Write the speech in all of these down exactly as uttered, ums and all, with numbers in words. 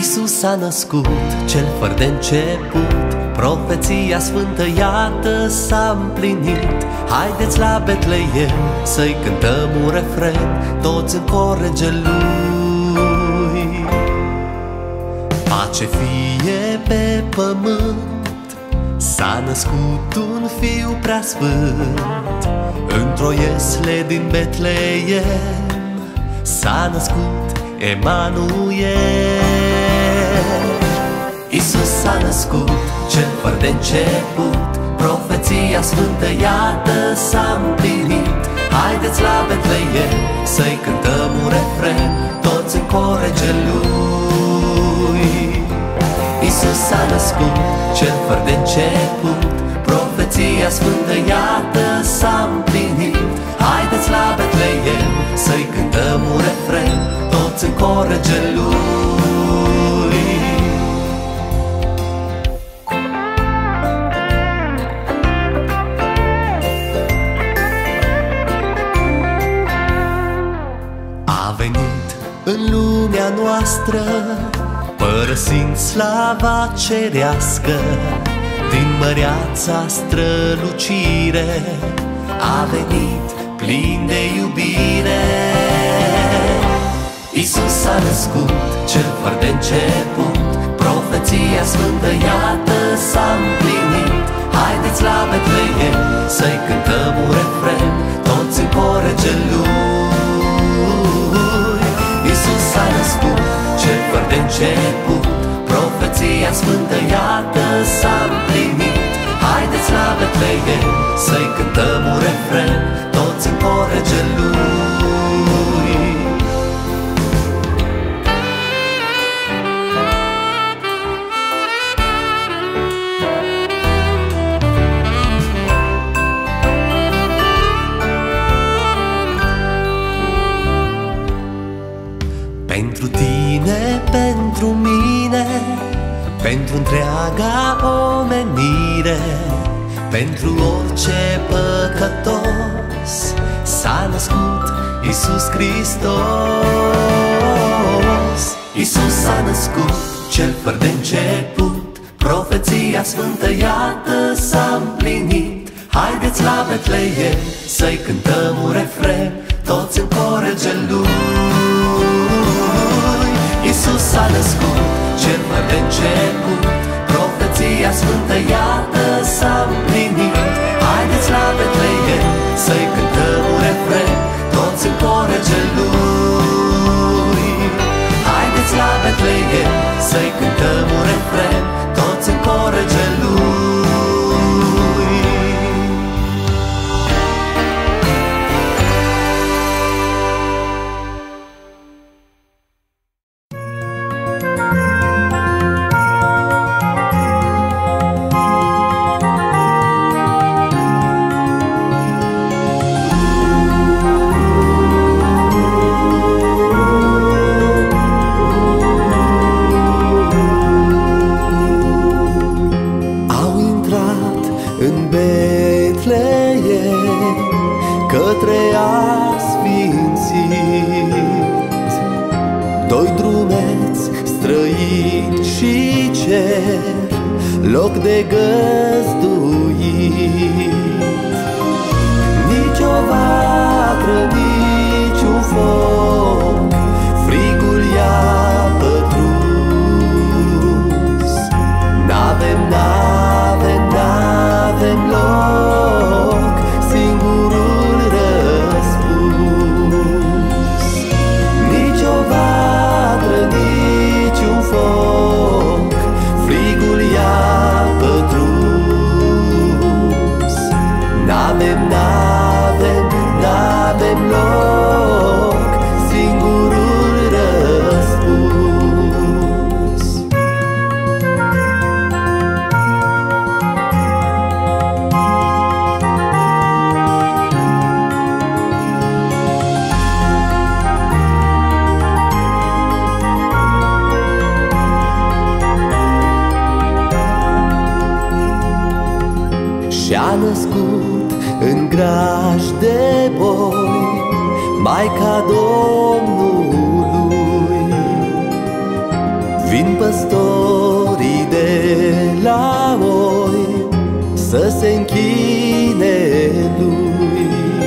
Iisus s-a născut, cel fără de început, profeția sfântă iată s-a împlinit. Haideți la Betleem să-i cântăm un refren, toți în cor regelui. Pace fie pe pământ, s-a născut un fiu preasfânt. Într-o iesle din Betleem s-a născut Emanuel. Iisus s-a născut, cel fără de început, profeția sfântă iată s-a împlinit. Haideți la Betleem să-i cântăm un refren, toți în cor regelui. Iisus s-a născut, cel fără de început, profeția sfântă iată s-a împlinit. Haideți la Betleem să-i cântăm un refren, toți în cor regelui. A venit în lumea noastră, părăsind slava cerească, din măreața strălucire a venit plin de iubire. Iisus s-a născut, cel fără de început, profeția sfântă iată s-a împlinit. Haideți la Betleem să-i cântăm un refren, toți în cor regelui. Iisus s-a născut, cel fără de început, profeția sfântă iată s-a împlinit. Haideți la Betleem să-i cântăm un refren, toți în cor regelui. Pentru tine, pentru mine, pentru întreaga omenire, pentru orice păcătos s-a născut Iisus Hristos. Iisus s-a născut, cel fără de început, profeția sfântă iată s-a împlinit. Haideți la Betleem să-i cântăm un refren, toți în cor regelui. Iisus s-a născut, cel fără de început, profeția sfântă iată s-a împlinit. Haideți la Betleem să-i cântăm un refren, toți în cor regelui. Haideți la Betleem să-i cântăm un refren, toți în cor regelui. Loc de găzduit, nici o vatră, nici un foc, frigul i-a pătrus. N-avem, n-avem, n-avem loc, singurul răspuns. Nici o vatră, nici un foc, frigul i-a pătrus. N-avem, n-avem, n-avem loc, singurul răspuns. Și-a născut în graj de boi Maica Domnului, Vin păstorii de la oi să se închine lui.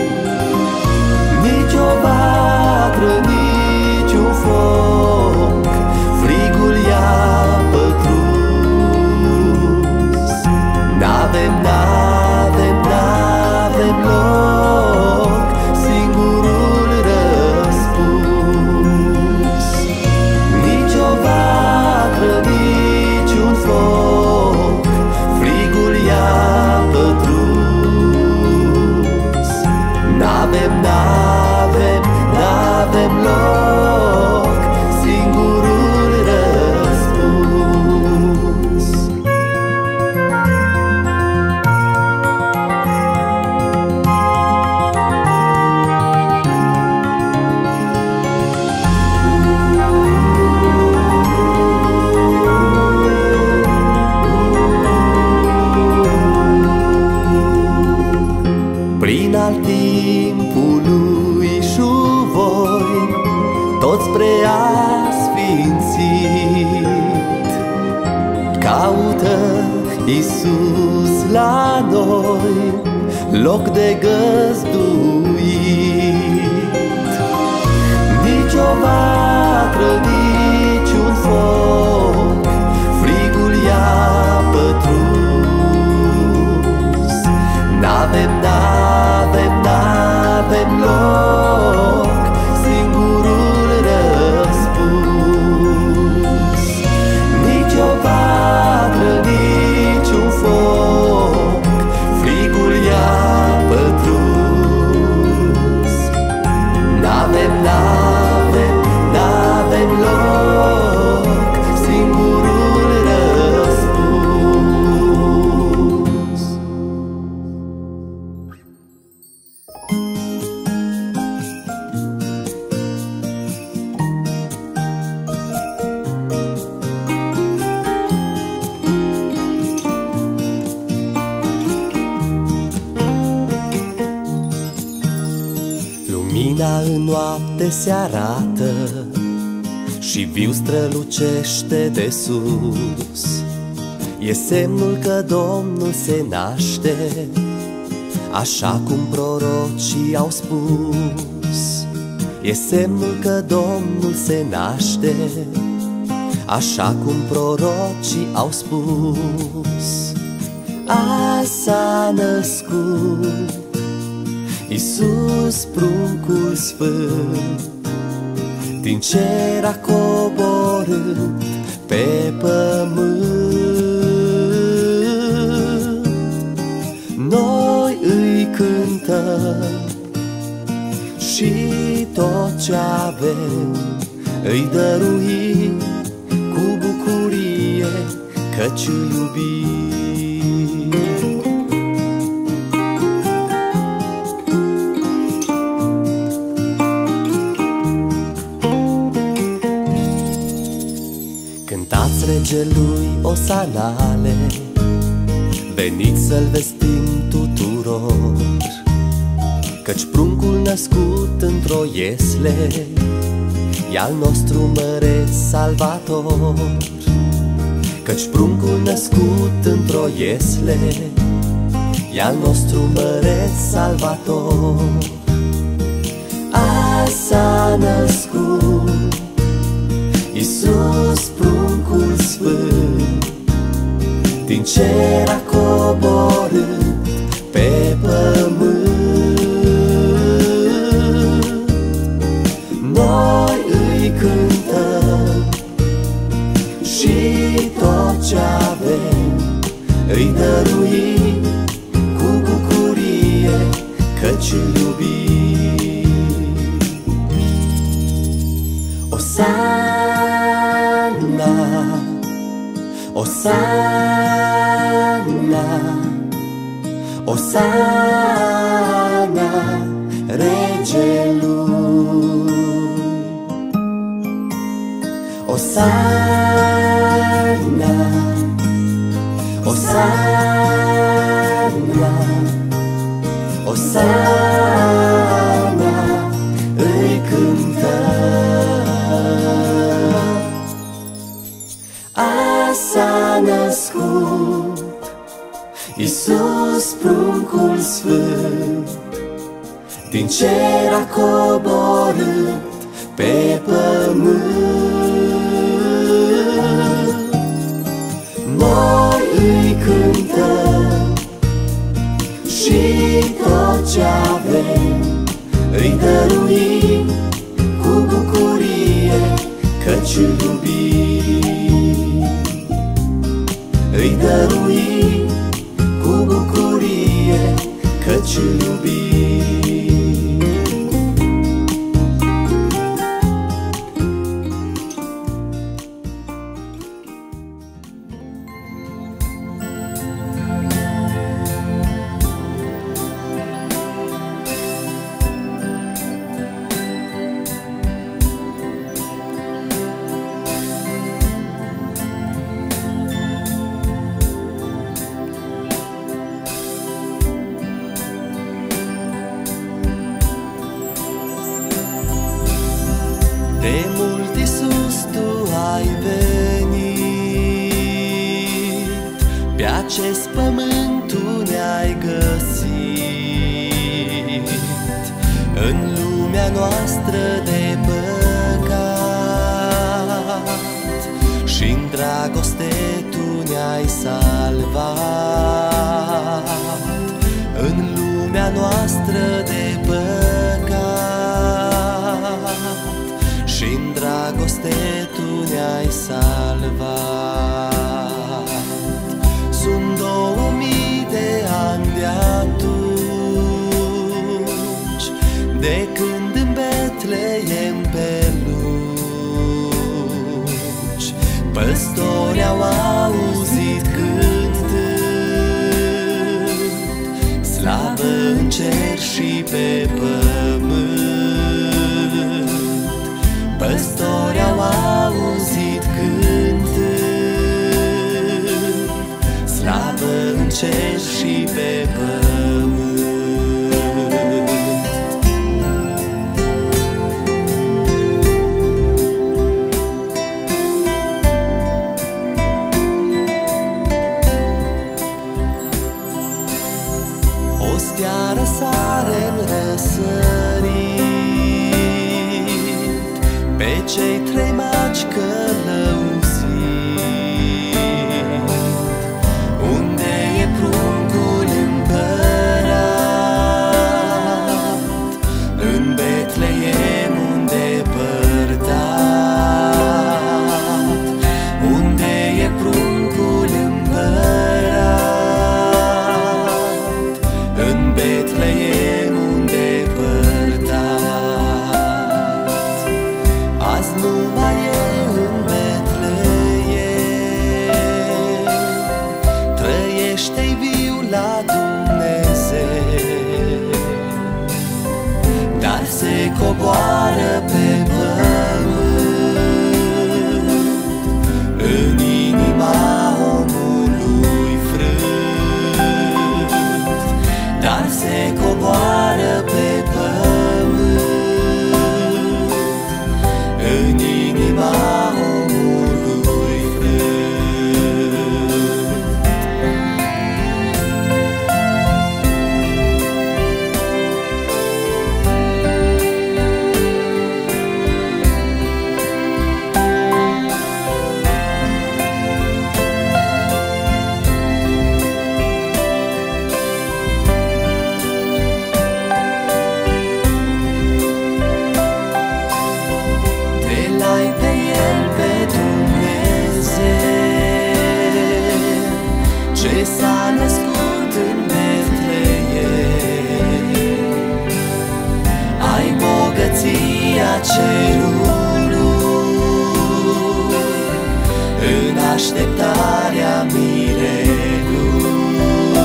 Nici o vatră, nici un foc, frigul i-a pătrus. N-avem, n-avem, n-avem loc, singurul răspuns. Nici o vatră, nici un foc, frigul i-a pătrus. N-avem, n-avem, n-avem loc, singurul răspuns. Prin al timpului și voi, toți preasfințit, caută Iisus la noi loc de găzduit. Nici o vatră, nici un foc, frigul i-a pătrus. N-avem, n-avem, n-avem loc, singurul răspuns. Nici o vatră, nici un foc, frigul i-a pătrus. N-avem, n-avem, n-avem loc, singurul răspuns. Lumina în noapte se arată și viu strălucește de sus. E semnul că Domnul se naște, așa cum prorocii au spus. E semnul că Domnul se naște, așa cum prorocii au spus. Azi s-a născut Iisus, pruncul sfânt, din cer a coborât pe pământ. Noi îi cântăm și tot ce avem îi dăruim cu bucurie, căci îl iubim. Cântați regelui osanale, veniți să-l vestim tuturor, căci pruncul născut într-o iesle e al nostru măreț salvator. Căci pruncul născut într-o iesle e al nostru măreț salvator. Azi s-a născut Iisus, pruncul sfânt, din cer a coborât pe pământ. Noi îi cântăm și tot ce avem îi dăruim cu bucurie, căci îl iubim. Osana, Osana, Osana regelui. Osana, Osana, Osana îi cântăm. Iisus, pruncul sfânt, din cer a coborât pe pământ. Noi îi cântăm și tot ce avem îi dăruim cu bucurie, căci îl iubim. Îi dăruim cu bucurie, căci îl iubim. De mult, Iisus, Tu ai venit, pe acest pământ Tu ne-ai găsit. În lumea noastră de păcat și-n dragoste Tu ne-ai salvat. În lumea noastră de păcat și-n dragoste Tu ne-ai salvat. Sunt două mii de ani de atunci, de când în Betleem pe lungi păstori au auzit cântând, slavă în cer și pe pământ. Păstori au auzit cântând, slavă în cer și pe pământ. O stea răsare-n răsărit pe cei trei magi călăuziți. Unde e pruncul împărat? În Betleem îndepărtat. Unde e pruncul împărat? În Betleem îndepărtat. Azi nu mai e în Betleem, trăiește-i viu la Dumnezeu, dar se coboară pe pământ, în inima omului frânt. Dar se coboară pe pământ, în inima omului frânt. Ce s-a născut în Betleem, ai bogăția cerului, în așteptarea mirelui.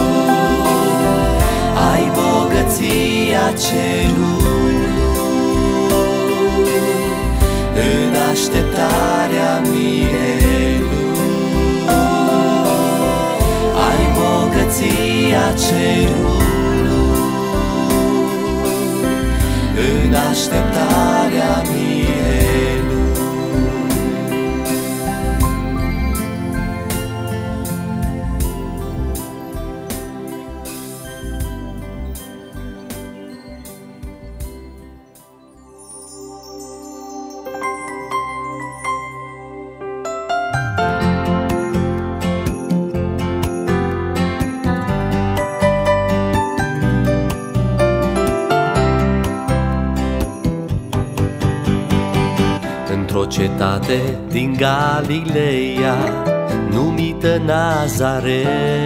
Ai bogăția cerului, în așteptarea mirelui. Ai bogăția cerului, în așteptarea mirelui. cetate din Galileea, numită Nazaret,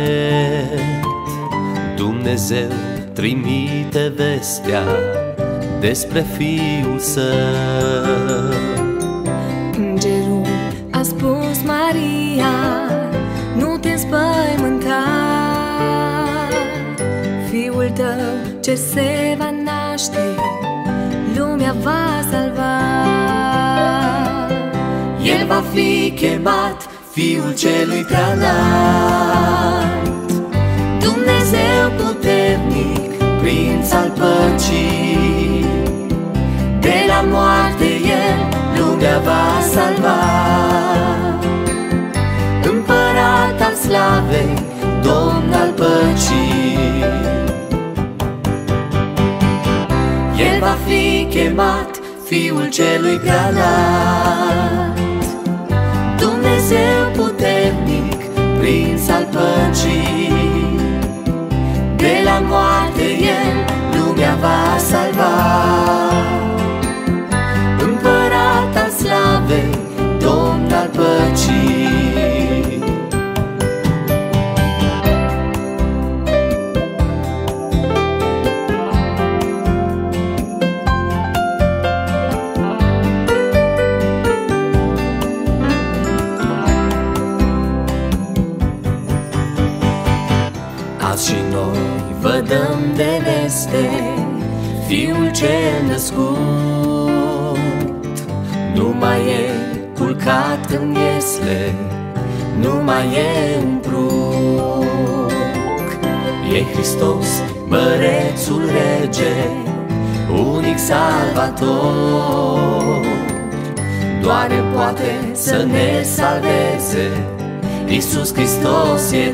Dumnezeu trimite vestea despre Fiul Său. Îngerul a spus Maria, nu te înspăimânta, Fiul tău ce se va naște, lumea va salva. El va fi chemat Fiul Celui Preanalt, Dumnezeu puternic, Prinț al păcii. De la moarte El lumea va salva. Împărat al slavei, Domn al păcii. El va fi chemat Fiul Celui Preanalt, Dumnezeu puternic, Prinț al păcii. De la moarte El lumea va salva. Împărat al slavei, Domn al păcii. Azi și noi vă dăm de veste, Fiul cel născut nu mai e culcat în iesle, nu mai e un pruc. E Hristos, mărețul rege, unic salvator. Doar El poate să ne salveze, Iisus Hristos e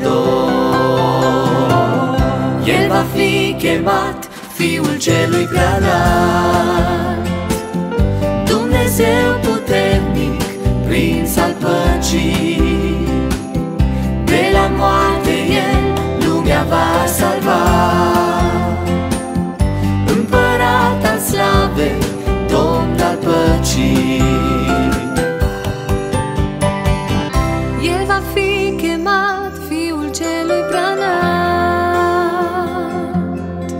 dor. El va fi chemat Fiul Celui Preanalt, Dumnezeu puternic, Prinț al păcii. De la moarte El lumea va salva. Împărat al slavei, Domn al păcii. El va fi chemat Fiul Celui Preanalt,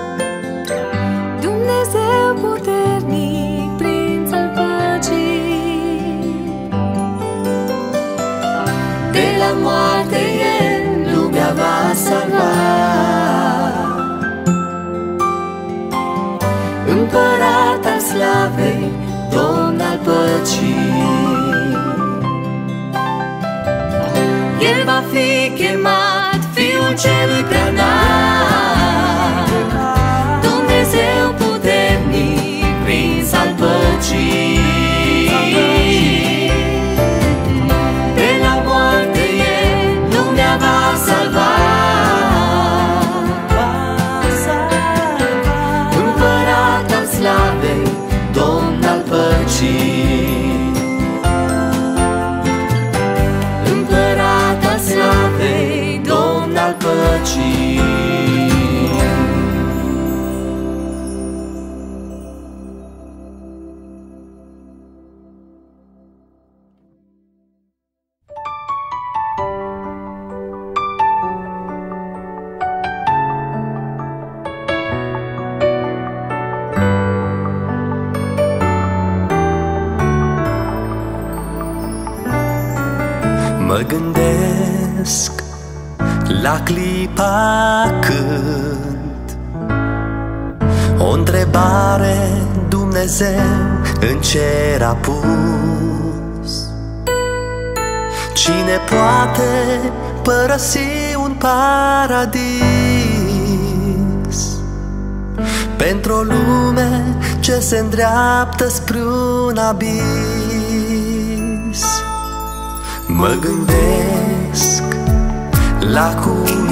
Dumnezeu puternic, Prinț al păcii. De la moarte El lumea va salva. Împărat al slavei, Domn al păcii. El va fi chemat Fiul Celui Preanalt, Dumnezeu puternic, Prinț al păcii. De la moarte El lumea va salva. Împărat al slavei, Domn al păcii. Împărat al slavei, Domn al păcii. Mă gândesc la clipa când o întrebare Dumnezeu în cer a pus: cine poate părăsi un paradis pentru o lume ce se îndreaptă spre un abis? Mă gândesc la cum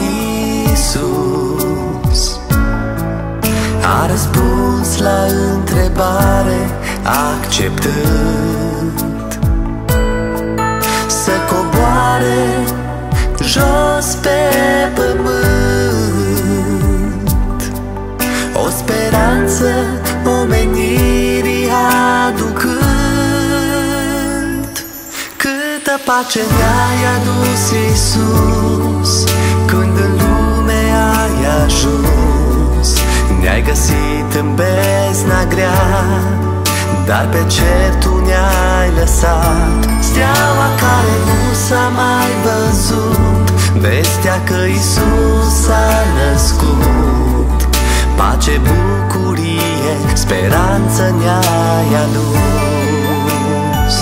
Iisus a răspuns la întrebare, acceptând să coboare jos pe pământ, o speranță omenirii aducând. Câtă pace ne-ai adus, Iisus, când în lume ai ajuns. Ne-ai găsit în bezna grea, dar pe cer tu ne-ai lăsat. Steaua care nu s-a mai văzut, vestea că Iisus s-a născut. Pace, bucurie, speranță ne-ai adus.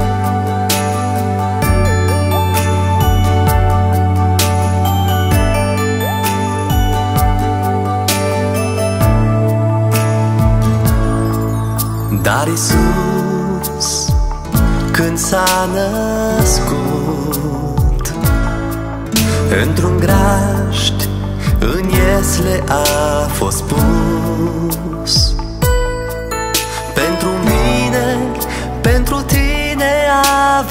Dar Iisus, când s-a născut, într-un grajd în iesle a fost pus. Pentru mine, pentru tine a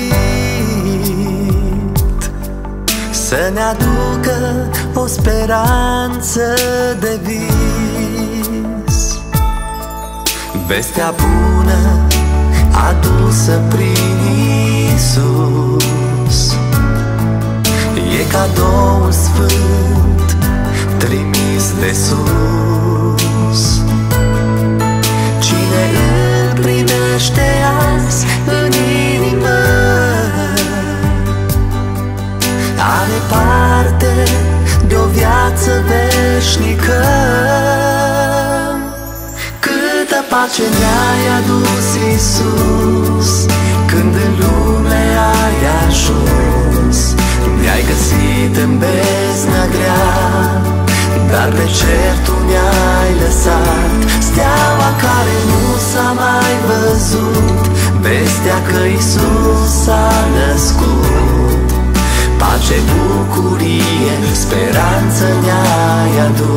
venit, să ne aducă o speranță de vis. Vestea bună adusă prin Iisus e cadoul sfânt trimis de sus. Cine îl primește azi în inimă are parte de o viață veșnică. Câtă pace ne-ai adus, Iisus, când în lume ai ajuns. Ne-ai găsit în bezna grea, dar pe cer tu ne-ai lăsat. Steaua care nu s-a mai văzut, vestea că Iisus s-a născut. Pace, bucurie, speranță ne-ai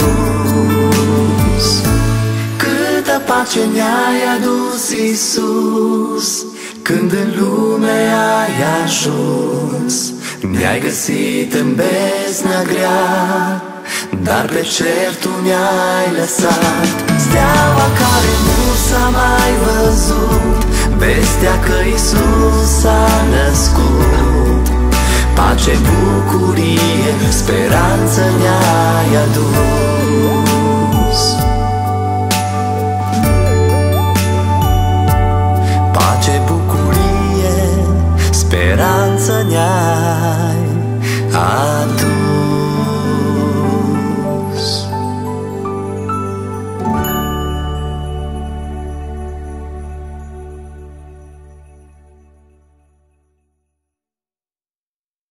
adus. Câtă pace ne-ai adus, Iisus, când în lume ai ajuns. Ne-ai găsit în bezna grea, dar pe cer tu ne-ai lăsat. Steaua care nu s-a mai văzut, vestea că Iisus s-a născut. Pace, bucurie, speranță ne-ai adus.